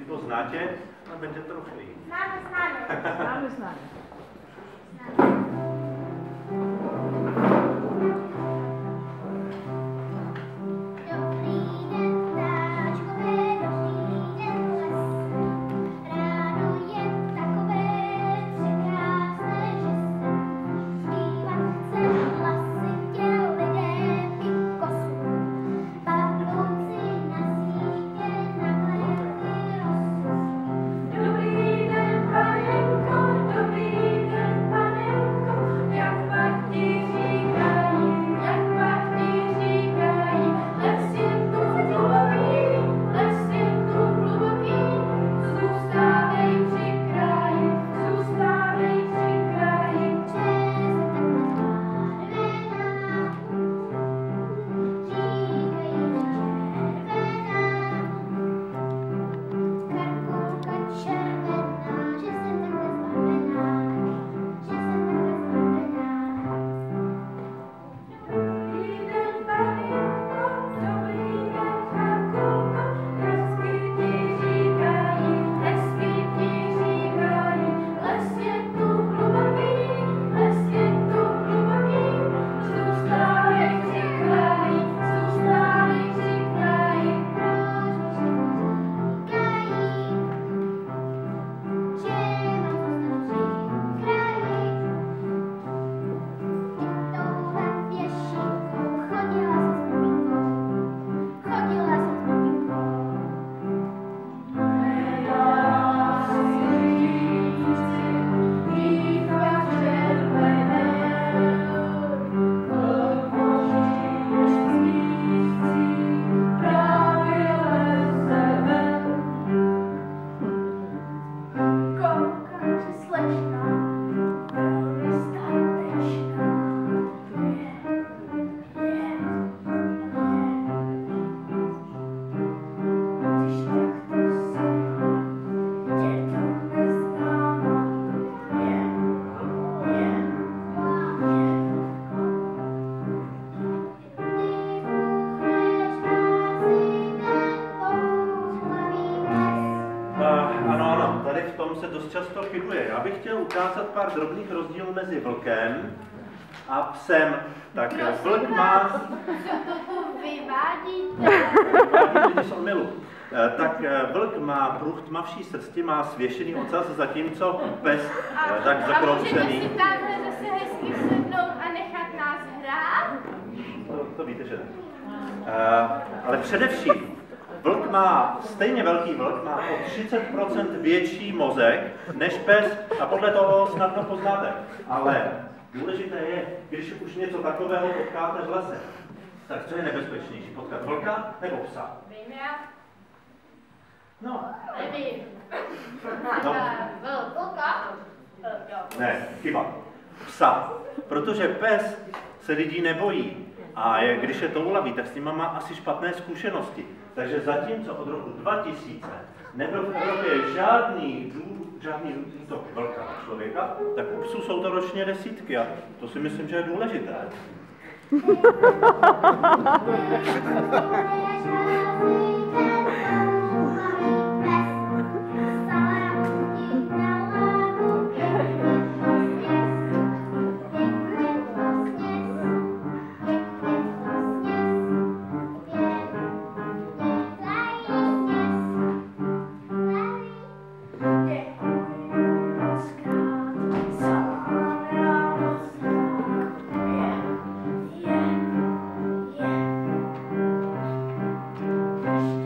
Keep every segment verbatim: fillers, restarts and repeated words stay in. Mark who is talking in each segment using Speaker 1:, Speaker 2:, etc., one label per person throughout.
Speaker 1: poznáte, ale będzie to rychlej.
Speaker 2: Známe, známe.
Speaker 3: Známe, známe.
Speaker 1: Často chybuje. Já bych chtěl ukázat pár drobných rozdílů mezi vlkem a psem. Tak vlk má...
Speaker 2: Vyvádíte.
Speaker 1: Vyvádí z omylu. Tak vlk má pruh tmavší srsti, má svěšený ocas, zatímco pes tak zakroucený.
Speaker 2: A můžete si tamhle zase hezky sednout a nechat nás hrát?
Speaker 1: To, to víte, že ne. Uh, ale především vlk má, stejně velký vlk má o třicet procent větší mozek než pes a podle toho snadno poznáte. Ale důležité je, když už něco takového potkáte v lese, tak co je nebezpečnější, potkat vlka nebo psa?
Speaker 2: Vím já.
Speaker 1: No.
Speaker 2: Nevím.
Speaker 1: No.
Speaker 2: Vlka?
Speaker 1: Ne, chyba. Psa. Protože pes se lidí nebojí. A je, když je toulavý, tak s nima má asi špatné zkušenosti. Takže zatímco od roku dva tisíce nebyl v Evropě žádný, žádný útok vlka na člověka, tak u psů jsou to ročně desítky a to si myslím, že je důležité.
Speaker 2: Yeah.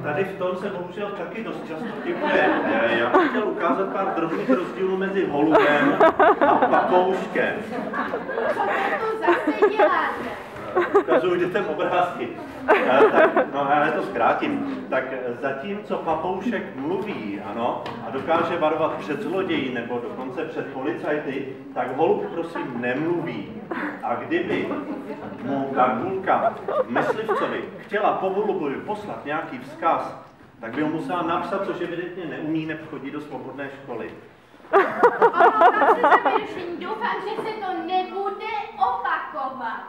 Speaker 1: tady v tom se bohužel taky dost často chybuje. Já bych chtěl ukázat pár drobných rozdílů mezi holubem a papouškem.
Speaker 2: Co to zase děláte?
Speaker 1: Ukazuju dětem obrázky. Tak, no já to zkrátím. Tak zatímco papoušek mluví, ano, a dokáže varovat před zloději nebo dokonce před policajty, tak holub prosím nemluví. A kdyby mu Karkulka myslivcovi chtěla po holubovi poslat nějaký vzkaz, tak by ho musela napsat, což evidentně neumí, nebo chodí do svobodné školy.
Speaker 2: Omlouvám se za vyrušení, doufám, že se to nebude opakovat.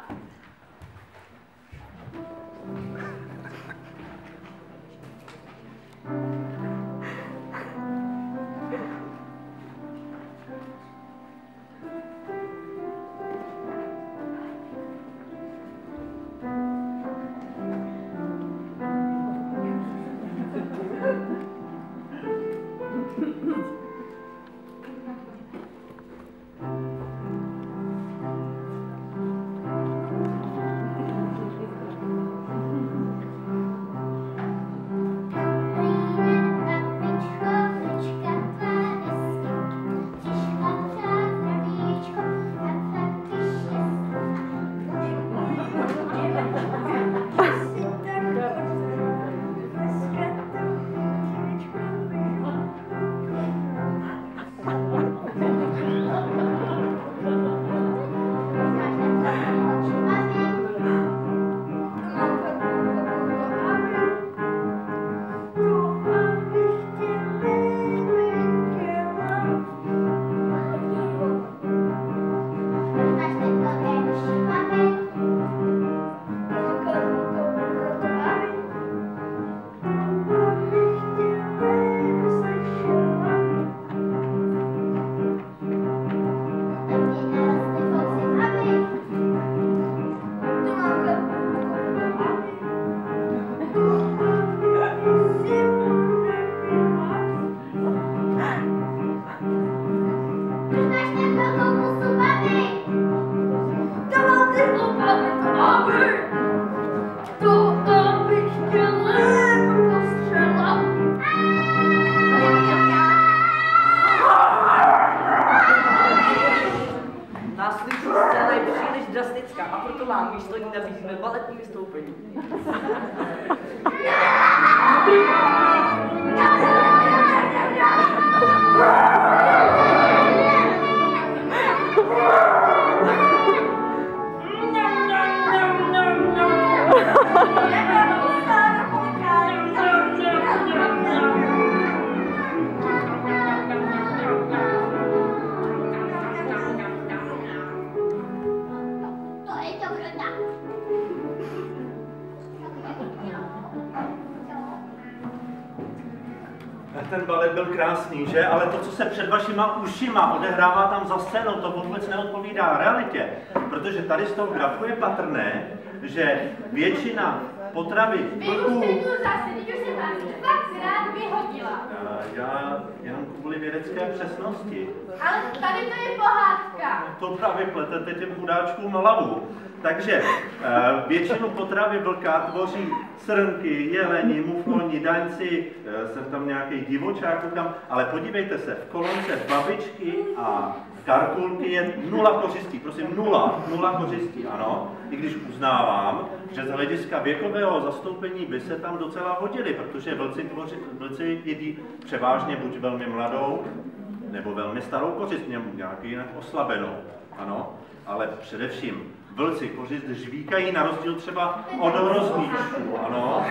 Speaker 1: Ten balet byl krásný, že? Ale to, co se před vašima ušima odehrává tam za scénou, to vůbec neodpovídá realitě. Protože tady z toho grafu je patrné, že většina potravy...
Speaker 2: Vy už jste tu zase, když už jsem vás dvakrát vyhodila.
Speaker 1: Já jenom kvůli vědecké přesnosti.
Speaker 2: Ale tady to je pohádka.
Speaker 1: To právě pletete těm chudáčkům hlavu. Takže většinu potravy vlka tvoří srnky, jeleni, mufloni, daňci, jsem tam nějaký divočák, tam, ale podívejte se, v kolonce babičky a Karkulky je nula kořistí, prosím, nula, nula kořistí, ano, i když uznávám, že z hlediska věkového zastoupení by se tam docela hodili, protože vlci, tvoři, vlci jedí převážně buď velmi mladou, nebo velmi starou kořist, nějaký jinak oslabenou, ano, ale především vlci kořist žvíkají na rozdíl třeba od hrozníčků, ano.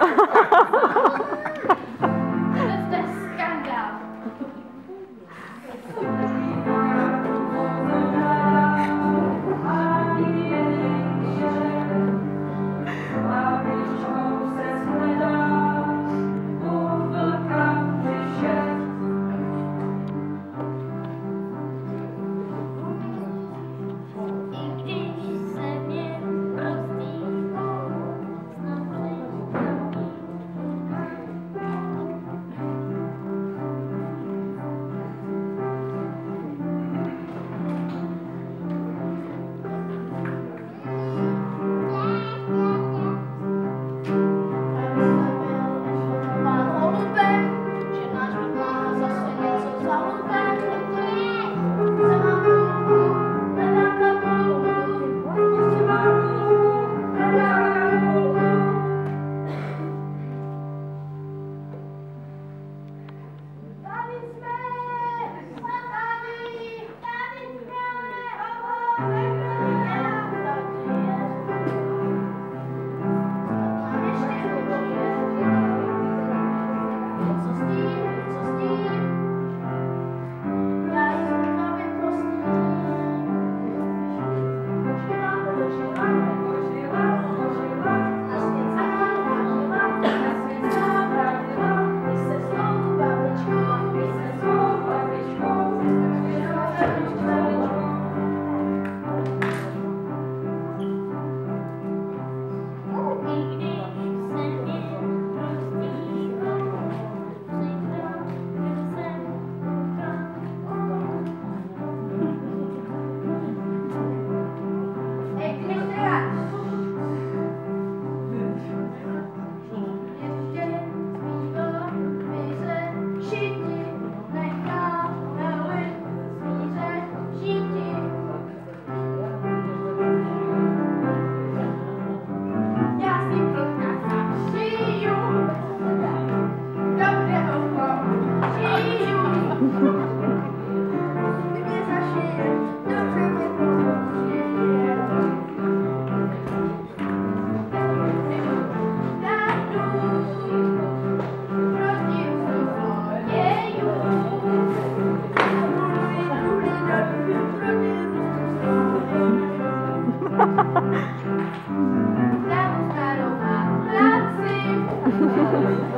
Speaker 2: To je skandál.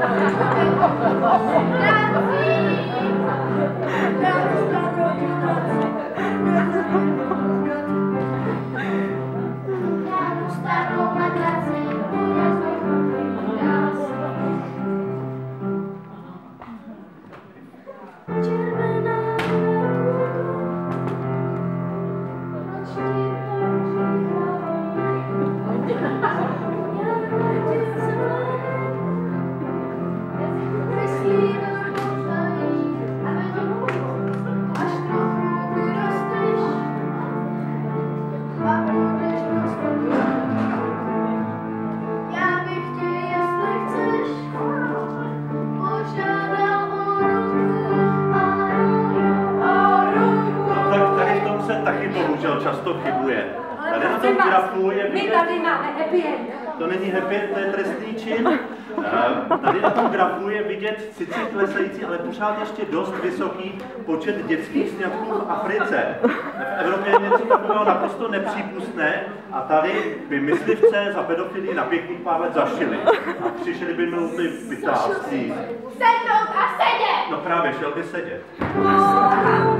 Speaker 1: Často chybuje. Tady na tom grafu je vidět...
Speaker 3: My tady máme happy end.
Speaker 1: To není happy end, to je trestný čin. Tady na tom grafu je vidět sice klesající, ale pořád ještě dost vysoký počet dětských sňatků v Africe. V Evropě je něco takového naprosto nepřípustné a tady by myslivce za pedofilii na pěkných pár let zašili. A přišli by minuty vytáctví.
Speaker 2: Sednout a sedět!
Speaker 1: No právě, šel by sedět.